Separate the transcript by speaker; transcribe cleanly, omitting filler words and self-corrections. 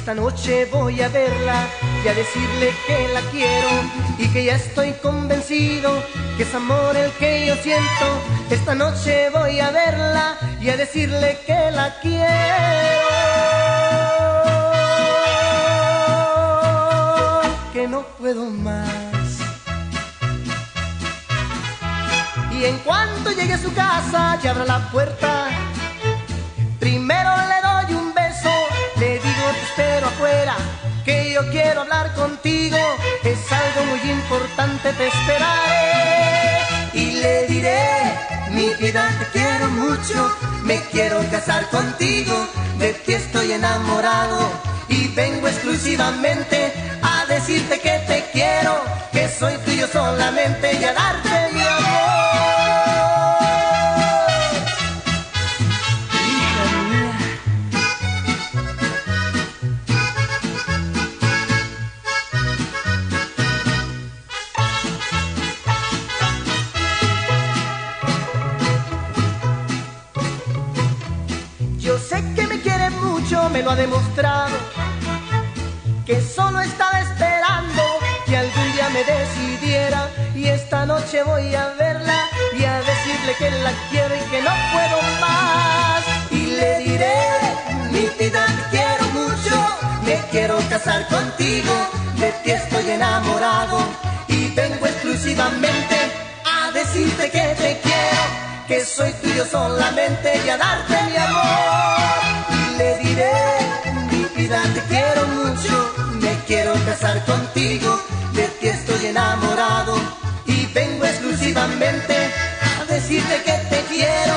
Speaker 1: Esta noche voy a verla y a decirle que la quiero y que ya estoy convencido que es amor el que yo siento. Esta noche voy a verla y a decirle que la quiero, que no puedo más. Y en cuanto llegue a su casa y abra la puerta, primero le doy un beso, le digo te espero afuera, que yo quiero hablar contigo, es algo muy importante, te esperaré. Y le diré, mi vida te quiero mucho, me quiero casar contigo, de ti estoy enamorado y vengo exclusivamente a decirte que te quiero, que soy tuyo solamente y a darte mi amor. Yo sé que me quiere mucho, me lo ha demostrado, que solo estaba esperando que algún día me decidiera, y esta noche voy a verla y a decirle que la quiero y que no puedo más. Y le diré, mi vida te quiero mucho, me quiero casar contigo, de ti estoy enamorado y vengo exclusivamente a decirte que te quiero, que soy tuyo solamente y a darte mi amor. Y le diré, mi vida te quiero mucho, me quiero casar contigo, de ti estoy enamorado y vengo exclusivamente a decirte que te quiero,